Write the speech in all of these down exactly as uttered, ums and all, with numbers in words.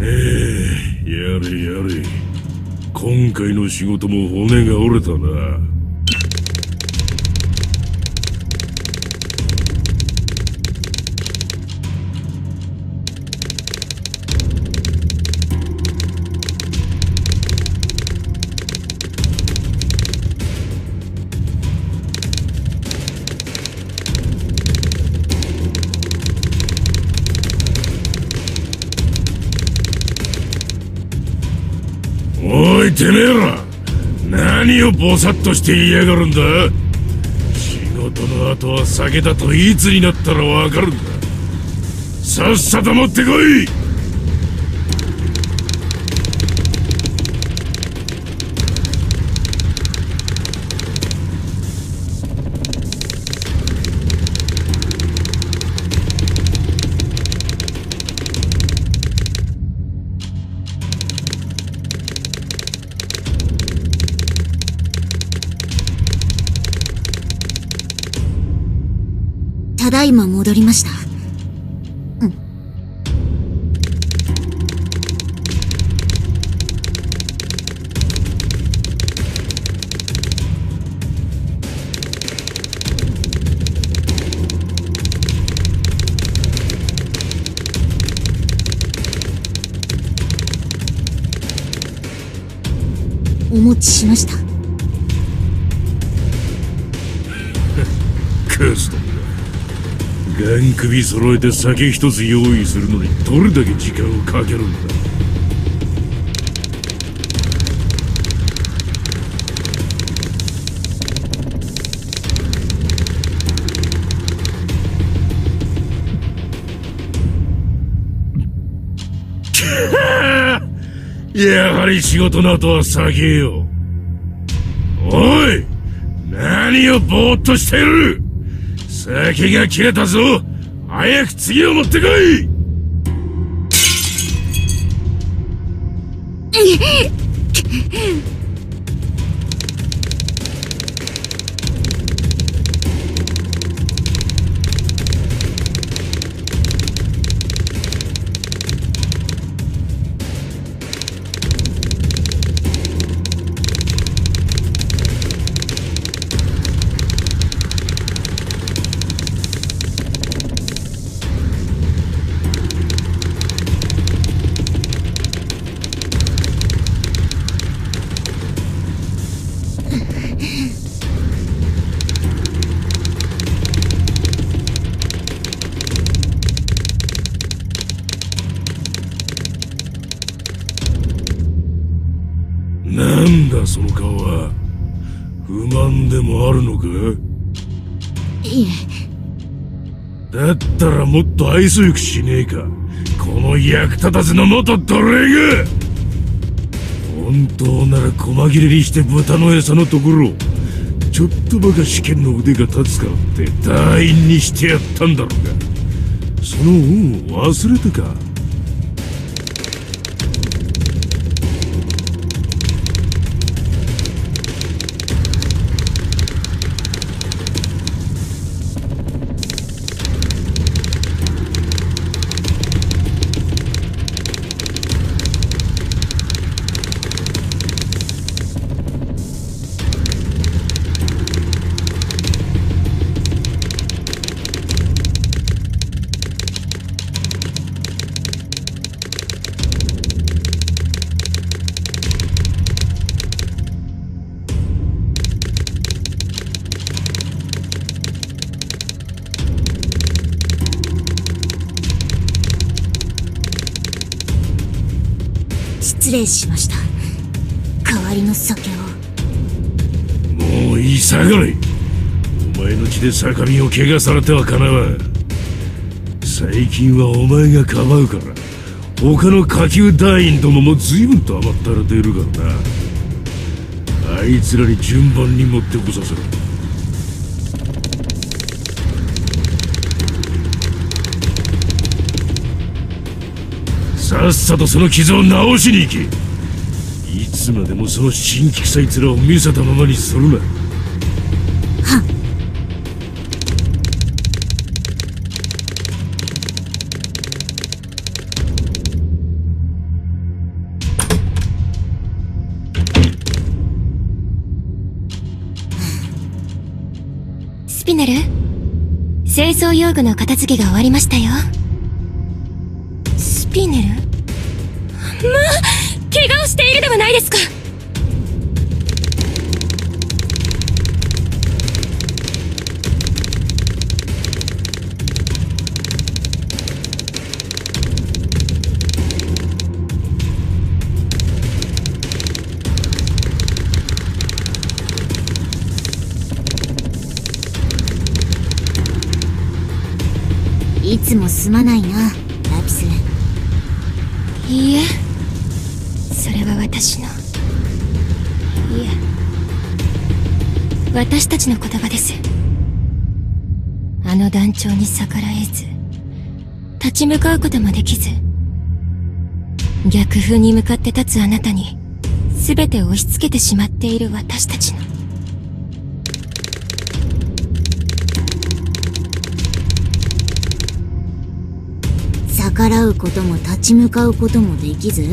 えやれやれ。今回の仕事も骨が折れたな。おいてめえら、何をボサッとして言いやがるんだ。仕事の後は酒だといつになったらわかるんだ。さっさと持ってこい。 ただいま戻りました。うん。お持ちしました。 クズども。ガン首揃えて酒一つ用意するのにどれだけ時間をかけるんだ。やはり仕事の後は酒よ。おい、何をぼーっとしている。酒が切れたぞ。早く次を持ってこい。なんだその顔は。不満でもあるのか。 いえ。 だったらもっと愛想よくしねえか、この役立たずの元奴隷が。本当なら細切れにして豚の餌のところ、ちょっとばか試験の腕が立つからって団員にしてやったんだろうが、その恩を忘れたか。 失礼しました。代わりの酒を。 もういいさがれ。お前の血で坂見を怪我されてはかなわん。最近はお前がかばうから、他の下級団員どもも随分と甘ったれているからな。あいつらに順番に持ってこさせる。さっさとその傷を治しに行け。いつまでもその辛気臭い面を見せたままにするな。 はっ。 スピネル、清掃用具の片付けが終わりましたよ。スピネル、まあ怪我をしているではないですか。 いつもすまないな、ラピス。 いいえ、それは私の、いえ、私たちの言葉です。あの団長に逆らえず、立ち向かうこともできず、逆風に向かって立つあなたに全てを押し付けてしまっている私たちの。 逆らうことも立ち向かうこともできず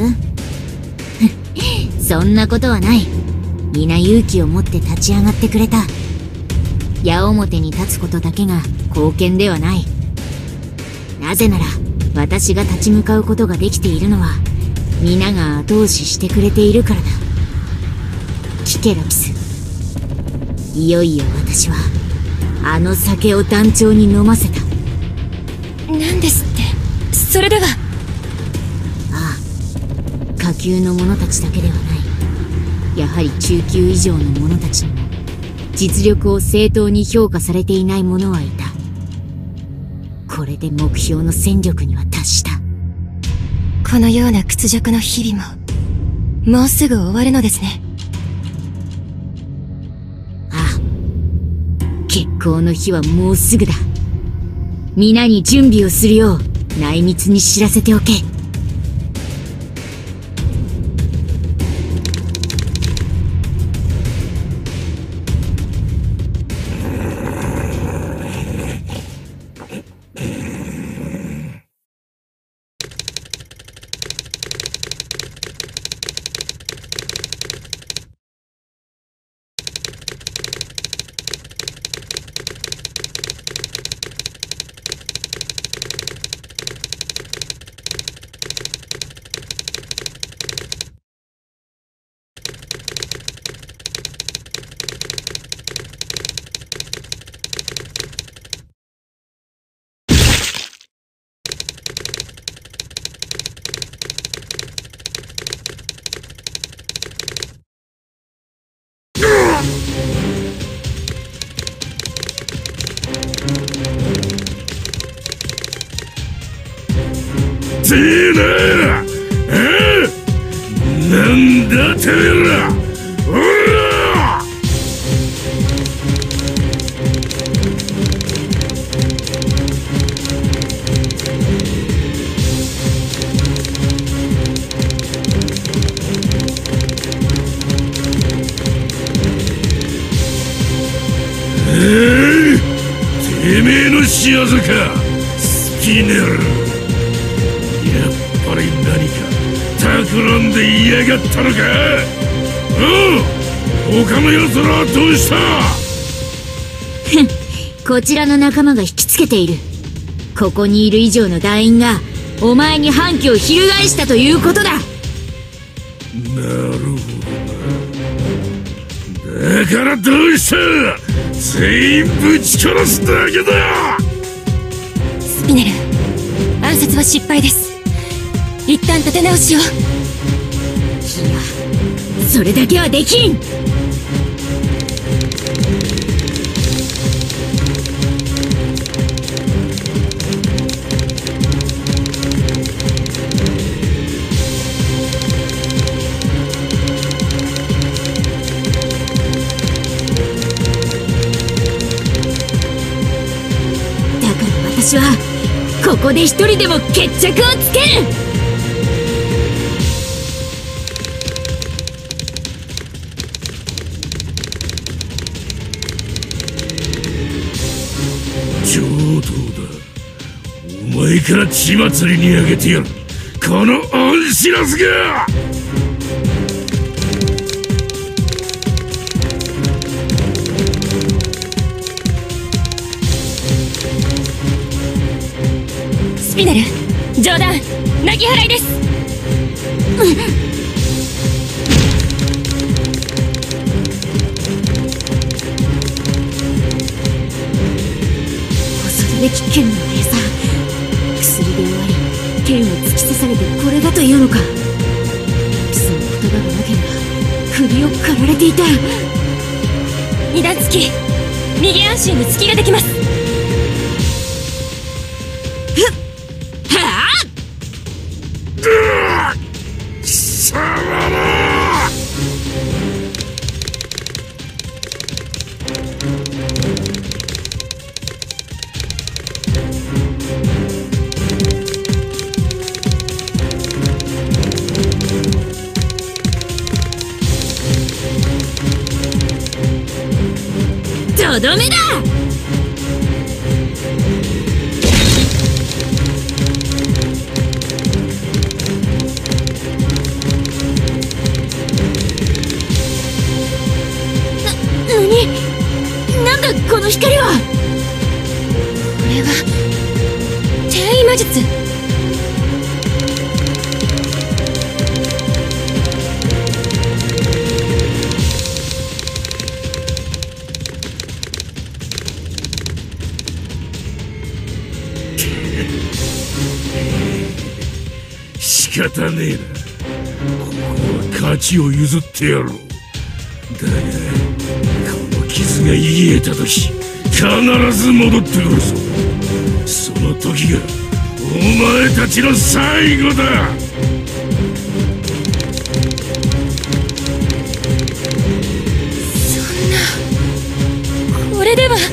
そんなことはない。皆勇気を持って立ち上がってくれた。矢面に立つことだけが貢献ではない。なぜなら私が立ち向かうことができているのは皆が後押ししてくれているからだ。聞けラピス、いよいよ私はあの酒を団長に飲ませた。 何ですって。それでは。 ああ、下級の者たちだけではない。やはり中級以上の者たちにも実力を正当に評価されていない者はいた。これで目標の戦力には達した。 このような屈辱の日々ももうすぐ終わるのですね。 ああ、決行の日はもうすぐだ。皆に準備をするよう内密に知らせておけ。 せえなあ、なんだてめえら、おら！ええ、てめえの仕業か、スピネル。やっぱり何か企んでいやがったのか。おう、他の奴らはどうした。 ふん、こちらの仲間が引きつけている。ここにいる以上の団員がお前に反旗を翻したということだ。 なるほどな。だからどうした。全員ぶち殺すだけだ。 スピネル、暗殺は失敗です。一旦立て直しを。いや、 それだけはできん。だから私はここで一人でも決着をつける。 上等だ。お前から血祭りにあげてやる、この恩知らずが。 スピネル、冗談、なぎ払いです。 恐るべき剣の速さ。薬で終わり剣を突き刺されてこれだというのか。その言葉がなければ首を刈られていた。 二段突き、右安心に突きができます。 はあ、 貴様ら。 とどめだ。な、なに、なんだこの光は。 これは転移魔術。 仕方ねえな。ここは勝ちを譲ってやろう。だがこの傷が癒えた時必ず戻ってくるぞ。その時がお前たちの最後だ。 そんな、これでは。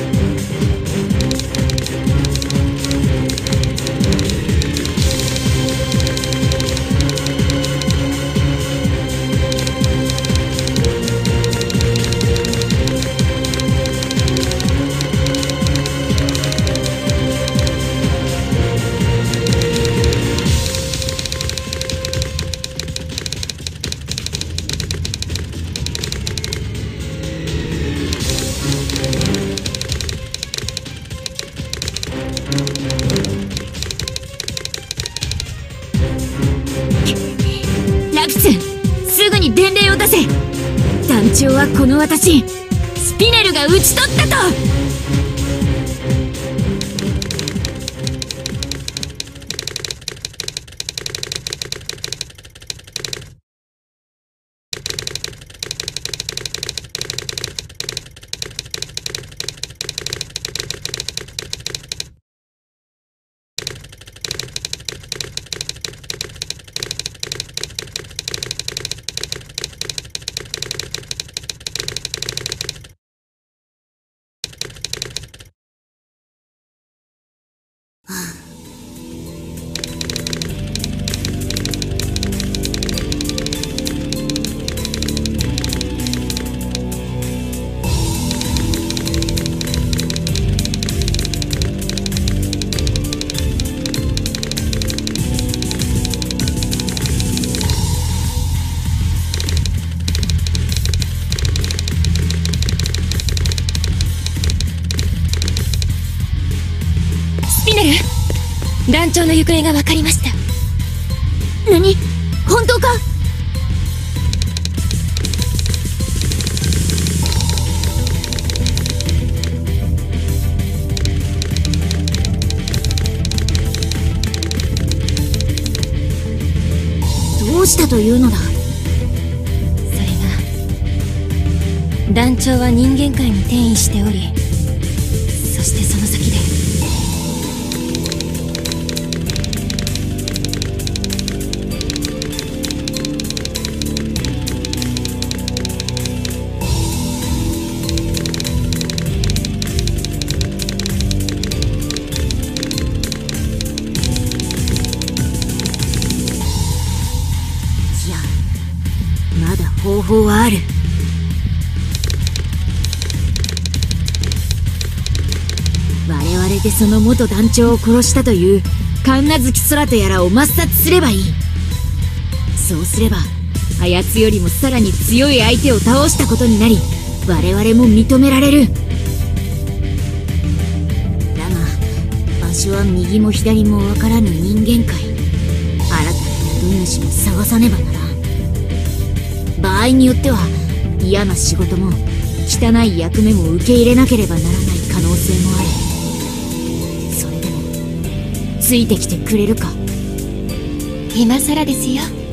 ラピス、すぐに伝令を出せ。団長はこの私スピネルが討ち取ったと。 団長の行方が分かりました。 何？本当か？どうしたというのだ？ それが、団長は人間界に転移しており、そしてその先で方法はある。我々でその元団長を殺したという神無月空とやらを抹殺すればいい。そうすればあやつよりもさらに強い相手を倒したことになり、我々も認められる。だが場私は右も左もわからぬ人間界、新たな雇い主も探さねばならん。場合によっては嫌な仕事も汚い役目も受け入れなければならない可能性もある。それでもついてきてくれるか？ 今更ですよ。